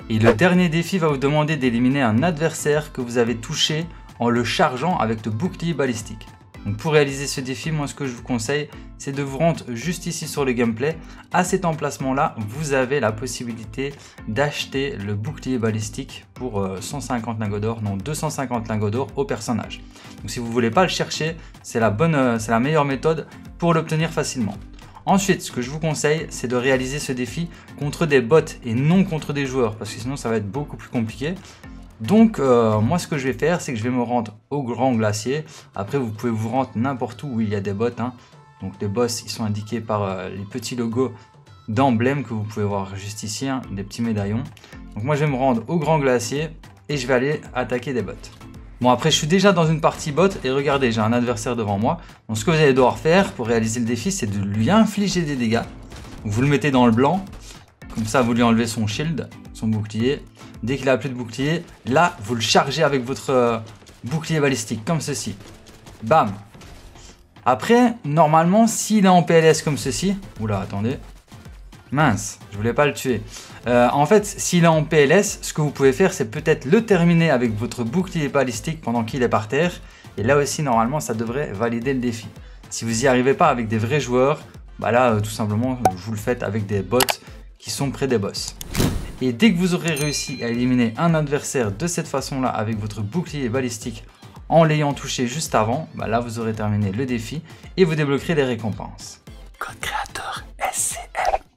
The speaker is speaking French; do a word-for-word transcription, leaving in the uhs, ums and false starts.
Et le dernier défi va vous demander d'éliminer un adversaire que vous avez touché en le chargeant avec le bouclier balistique. Donc pour réaliser ce défi, moi ce que je vous conseille, c'est de vous rendre juste ici sur le gameplay. À cet emplacement-là, vous avez la possibilité d'acheter le bouclier balistique pour cent cinquante lingots d'or, non deux cent cinquante lingots d'or au personnage. Donc si vous ne voulez pas le chercher, c'est la bonne, c'est la meilleure méthode pour l'obtenir facilement. Ensuite, ce que je vous conseille, c'est de réaliser ce défi contre des bots et non contre des joueurs, parce que sinon ça va être beaucoup plus compliqué. Donc euh, moi ce que je vais faire, c'est que je vais me rendre au Grand Glacier. Après vous pouvez vous rendre n'importe où où il y a des bots, hein. Donc les boss ils sont indiqués par euh, les petits logos d'emblèmes que vous pouvez voir juste ici, hein, des petits médaillons. Donc moi je vais me rendre au Grand Glacier et je vais aller attaquer des bots. Bon après je suis déjà dans une partie bot et regardez, j'ai un adversaire devant moi. Donc ce que vous allez devoir faire pour réaliser le défi, c'est de lui infliger des dégâts. Donc, vous le mettez dans le blanc, comme ça vous lui enlevez son shield, son bouclier. Dès qu'il n'a plus de bouclier, là, vous le chargez avec votre euh, bouclier balistique, comme ceci. Bam. Après, normalement, s'il est en P L S comme ceci... Oula, attendez. Mince, je voulais pas le tuer. Euh, en fait, s'il est en P L S, ce que vous pouvez faire, c'est peut-être le terminer avec votre bouclier balistique pendant qu'il est par terre. Et là aussi, normalement, ça devrait valider le défi. Si vous n'y arrivez pas avec des vrais joueurs, bah là, euh, tout simplement, vous le faites avec des bots qui sont près des boss. Et dès que vous aurez réussi à éliminer un adversaire de cette façon-là avec votre bouclier balistique en l'ayant touché juste avant, bah là vous aurez terminé le défi et vous débloquerez les récompenses. Code créateur.